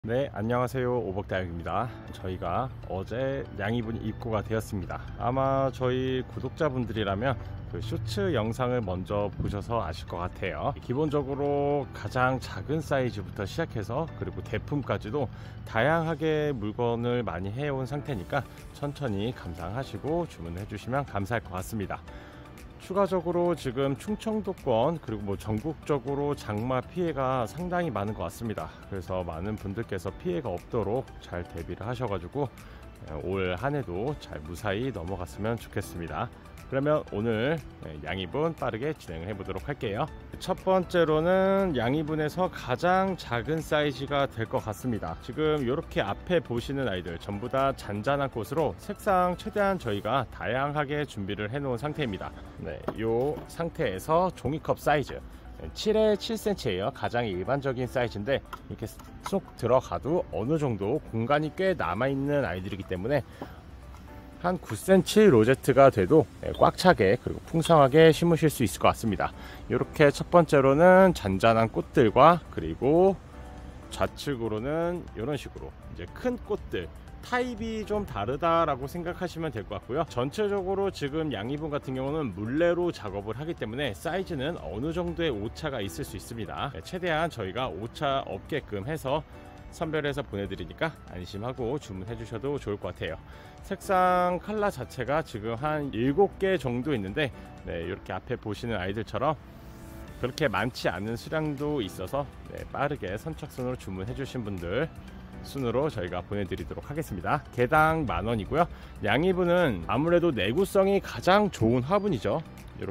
네, 안녕하세요. 오복다육입니다. 저희가 어제 양이분이 입고가 되었습니다. 아마 저희 구독자분들이라면 그 쇼츠 영상을 먼저 보셔서 아실 것 같아요. 기본적으로 가장 작은 사이즈부터 시작해서 그리고 대품까지도 다양하게 물건을 많이 해온 상태니까 천천히 감상하시고 주문해 주시면 감사할 것 같습니다. 추가적으로 지금 충청도권 그리고 뭐 전국적으로 장마 피해가 상당히 많은 것 같습니다. 그래서 많은 분들께서 피해가 없도록 잘 대비를 하셔가지고 올 한해도 잘 무사히 넘어갔으면 좋겠습니다. 그러면 오늘 양이분 빠르게 진행을 해보도록 할게요. 첫 번째로는 양이분에서 가장 작은 사이즈가 될 것 같습니다. 지금 이렇게 앞에 보시는 아이들 전부 다 잔잔한 꽃으로 색상 최대한 저희가 다양하게 준비를 해 놓은 상태입니다. 네, 이 상태에서 종이컵 사이즈 7에 7cm예요. 가장 일반적인 사이즈인데 이렇게 쏙 들어가도 어느 정도 공간이 꽤 남아있는 아이들이기 때문에 한 9cm 로제트가 돼도 꽉 차게 그리고 풍성하게 심으실 수 있을 것 같습니다. 이렇게 첫 번째로는 잔잔한 꽃들과 그리고 좌측으로는 이런 식으로 이제 큰 꽃들, 타입이 좀 다르다라고 생각하시면 될 것 같고요. 전체적으로 지금 양이분 같은 경우는 물레로 작업을 하기 때문에 사이즈는 어느 정도의 오차가 있을 수 있습니다. 최대한 저희가 오차 없게끔 해서 선별해서 보내드리니까 안심하고 주문해 주셔도 좋을 것 같아요. 색상 컬러 자체가 지금 한 7개 정도 있는데 이렇게 앞에 보시는 아이들처럼 그렇게 많지 않은 수량도 있어서 빠르게 선착순으로 주문해 주신 분들 순으로 저희가 보내드리도록 하겠습니다. 개당 10,000원이고요. 양이분은 아무래도 내구성이 가장 좋은 화분이죠.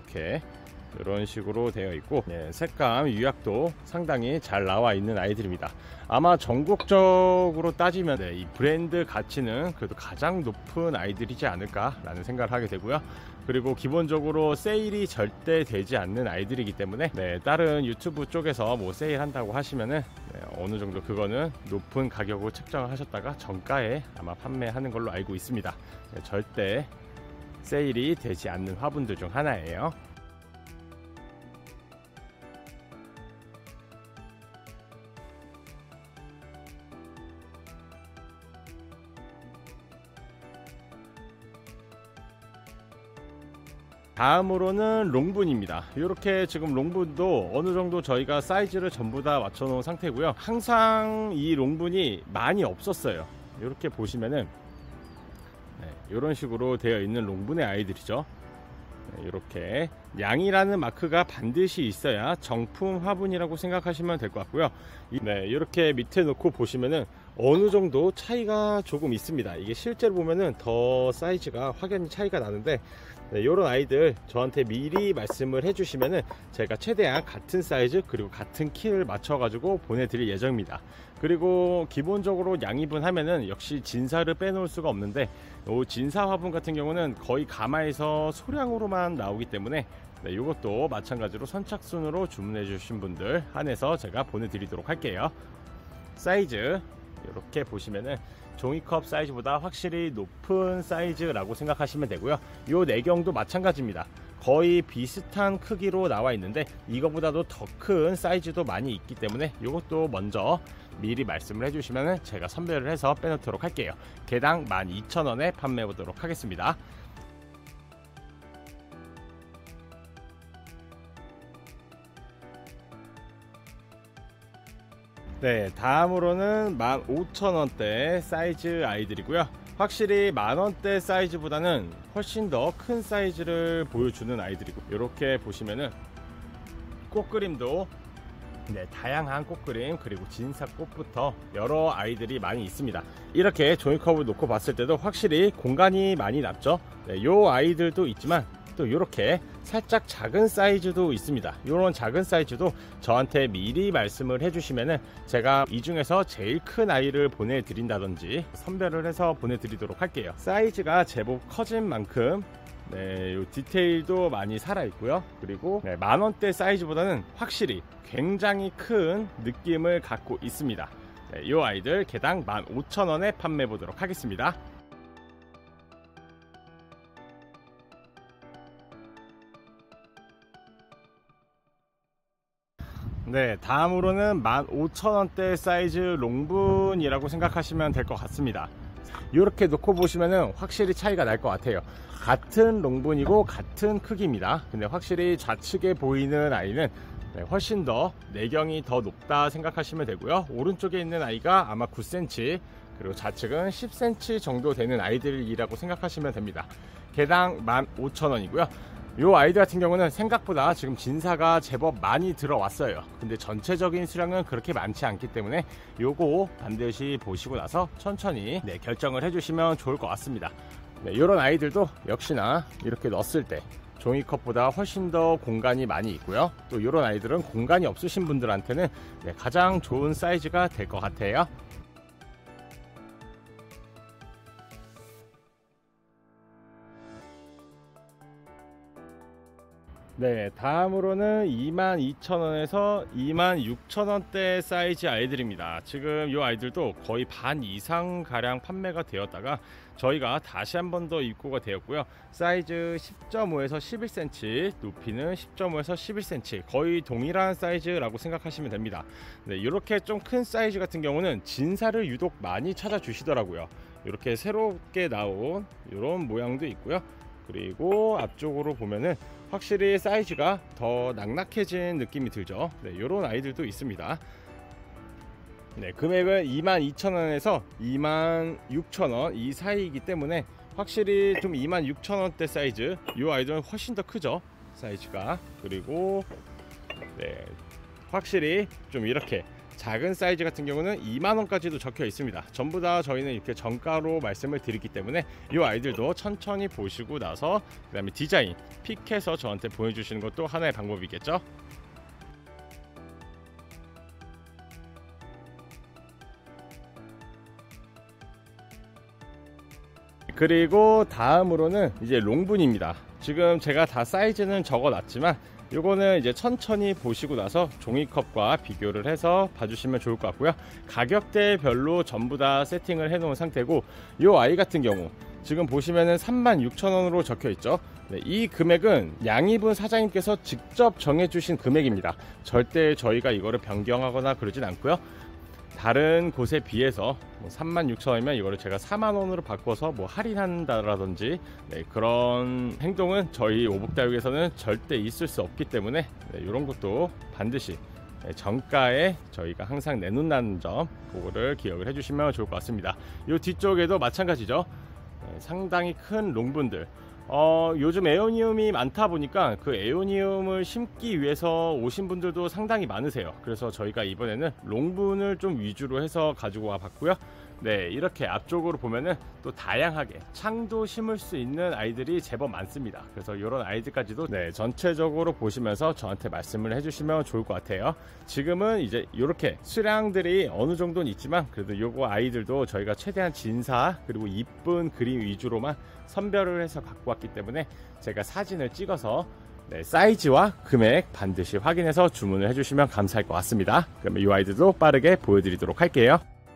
이런 식으로 되어 있고 색감 유약도 상당히 잘 나와 있는 아이들입니다. 아마 전국적으로 따지면 이 브랜드 가치는 그래도 가장 높은 아이들이지 않을까 라는 생각을 하게 되고요. 그리고 기본적으로 세일이 절대 되지 않는 아이들이기 때문에 다른 유튜브 쪽에서 뭐 세일한다고 하시면은 어느 정도 그거는 높은 가격으로 책정을 하셨다가 정가에 아마 판매하는 걸로 알고 있습니다. 절대 세일이 되지 않는 화분들 중 하나예요. 다음으로는 롱분입니다. 이렇게 지금 롱분도 어느 정도 저희가 사이즈를 전부 다 맞춰 놓은 상태고요. 항상 이 롱분이 많이 없었어요. 이렇게 보시면은 이런 식으로 되어 있는 롱분의 아이들이죠. 이렇게 양이라는 마크가 반드시 있어야 정품 화분이라고 생각하시면 될 것 같고요. 이렇게 밑에 놓고 보시면은 어느 정도 차이가 조금 있습니다. 이게 실제로 보면은 더 사이즈가 확연히 차이가 나는데 이런 아이들 저한테 미리 말씀을 해주시면은 제가 최대한 같은 사이즈 그리고 같은 키를 맞춰 가지고 보내드릴 예정입니다. 그리고 기본적으로 양이분 하면은 역시 진사를 빼놓을 수가 없는데 이 진사 화분 같은 경우는 거의 가마에서 소량으로만 나오기 때문에 이것도 마찬가지로 선착순으로 주문해 주신 분들 한해서 제가 보내드리도록 할게요. 사이즈 이렇게 보시면은 종이컵 사이즈보다 확실히 높은 사이즈라고 생각하시면 되고요. 요 내경도 마찬가지입니다. 거의 비슷한 크기로 나와 있는데 이거보다도 더 큰 사이즈도 많이 있기 때문에 이것도 먼저 미리 말씀을 해주시면 제가 선별을 해서 빼놓도록 할게요. 개당 12,000원에 판매해 보도록 하겠습니다. 다음으로는 15,000원대 사이즈 아이들이고요. 확실히 만원대 사이즈보다는 훨씬 더 큰 사이즈를 보여주는 아이들이고, 이렇게 보시면은 꽃그림도 다양한 꽃그림 그리고 진사꽃부터 여러 아이들이 많이 있습니다. 이렇게 종이컵을 놓고 봤을 때도 확실히 공간이 많이 남죠. 요 아이들도 있지만 또 이렇게 살짝 작은 사이즈도 있습니다. 이런 작은 사이즈도 저한테 미리 말씀을 해주시면은 제가 이 중에서 제일 큰 아이를 보내드린다든지 선별을 해서 보내드리도록 할게요. 사이즈가 제법 커진 만큼 요 디테일도 많이 살아있고요. 그리고 만원대 사이즈보다는 확실히 굉장히 큰 느낌을 갖고 있습니다. 이 아이들 개당 15,000원에 판매해 보도록 하겠습니다. 네, 다음으로는 15,000원대 사이즈 롱분이라고 생각하시면 될 것 같습니다. 이렇게 놓고 보시면은 확실히 차이가 날 것 같아요. 같은 롱분이고 같은 크기입니다. 근데 확실히 좌측에 보이는 아이는 훨씬 더 내경이 더 높다 생각하시면 되고요. 오른쪽에 있는 아이가 아마 9cm, 그리고 좌측은 10cm 정도 되는 아이들이라고 생각하시면 됩니다. 개당 15,000원이고요 이 아이들 같은 경우는 생각보다 지금 진사가 제법 많이 들어왔어요. 근데 전체적인 수량은 그렇게 많지 않기 때문에 요거 반드시 보시고 나서 천천히 결정을 해주시면 좋을 것 같습니다. 이런 아이들도 역시나 이렇게 넣었을 때 종이컵보다 훨씬 더 공간이 많이 있고요. 또 이런 아이들은 공간이 없으신 분들한테는 가장 좋은 사이즈가 될 것 같아요. 네, 다음으로는 22,000원에서 26,000원대 사이즈 아이들입니다. 지금 이 아이들도 거의 반 이상 가량 판매가 되었다가 저희가 다시 한 번 더 입고가 되었고요. 사이즈 10.5에서 11cm, 높이는 10.5에서 11cm, 거의 동일한 사이즈라고 생각하시면 됩니다. 네, 이렇게 좀 큰 사이즈 같은 경우는 진사를 유독 많이 찾아주시더라고요. 이렇게 새롭게 나온 이런 모양도 있고요. 그리고 앞쪽으로 보면은 확실히 사이즈가 더 낙낙해진 느낌이 들죠. 네, 이런 아이들도 있습니다. 네, 금액은 22,000원에서 26,000원 이 사이이기 때문에 확실히 좀 26,000원대 사이즈, 이 아이들은 훨씬 더 크죠, 사이즈가. 그리고 네, 확실히 좀 이렇게 작은 사이즈 같은 경우는 2만원까지도 적혀 있습니다. 전부 다 저희는 이렇게 정가로 말씀을 드리기 때문에 이 아이들도 천천히 보시고 나서 그 다음에 디자인 픽해서 저한테 보여주시는 것도 하나의 방법이겠죠. 그리고 다음으로는 이제 롱분입니다. 지금 제가 다 사이즈는 적어 놨지만 요거는 이제 천천히 보시고 나서 종이컵과 비교를 해서 봐주시면 좋을 것 같고요. 가격대별로 전부 다 세팅을 해 놓은 상태고, 요 아이 같은 경우 지금 보시면은 36,000원으로 적혀 있죠. 네, 이 금액은 양이분 사장님께서 직접 정해주신 금액입니다. 절대 저희가 이거를 변경하거나 그러진 않고요. 다른 곳에 비해서 36,000원이면 이거를 제가 4만원으로 바꿔서 할인한다라든지 그런 행동은 저희 오복다육에서는 절대 있을 수 없기 때문에 이런 것도 반드시 정가에 저희가 항상 내놓는다는 점, 그거를 기억을 해주시면 좋을 것 같습니다. 이 뒤쪽에도 마찬가지죠. 상당히 큰 롱분들, 요즘 에오니움이 많다 보니까 그 에오니움을 심기 위해서 오신 분들도 상당히 많으세요. 그래서 저희가 이번에는 롱분을 좀 위주로 해서 가지고 와 봤고요. 네, 이렇게 앞쪽으로 보면은 또 다양하게 창도 심을 수 있는 아이들이 제법 많습니다. 그래서 이런 아이들까지도 전체적으로 보시면서 저한테 말씀을 해주시면 좋을 것 같아요. 지금은 이제 이렇게 수량들이 어느 정도는 있지만 그래도 요거 아이들도 저희가 최대한 진사 그리고 이쁜 그림 위주로만 선별을 해서 갖고 왔기 때문에 제가 사진을 찍어서 사이즈와 금액 반드시 확인해서 주문을 해주시면 감사할 것 같습니다. 그러면 이 아이들도 빠르게 보여드리도록 할게요.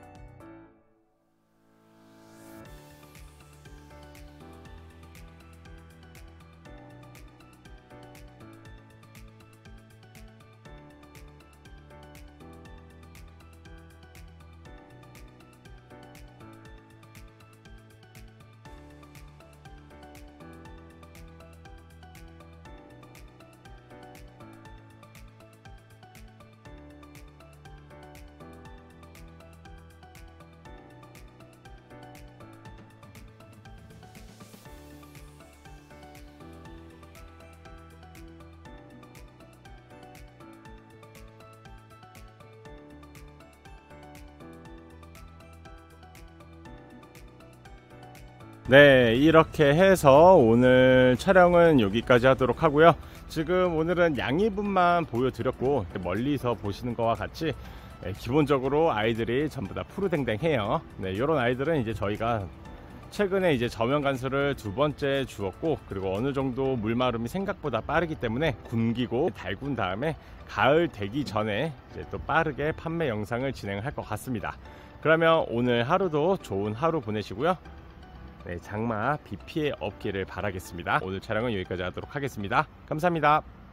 네, 이렇게 해서 오늘 촬영은 여기까지 하도록 하고요. 지금 오늘은 양이분만 보여드렸고 멀리서 보시는 거와 같이 기본적으로 아이들이 전부 다 푸르댕댕해요. 네, 이런 아이들은 이제 저희가 최근에 이제 저면 간수를 2번째 주었고, 그리고 어느 정도 물마름이 생각보다 빠르기 때문에 굶기고 달군 다음에 가을 되기 전에 이제 또 빠르게 판매 영상을 진행할 것 같습니다. 그러면 오늘 하루도 좋은 하루 보내시고요. 장마 비 피해 없기를 바라겠습니다. 오늘 촬영은 여기까지 하도록 하겠습니다. 감사합니다.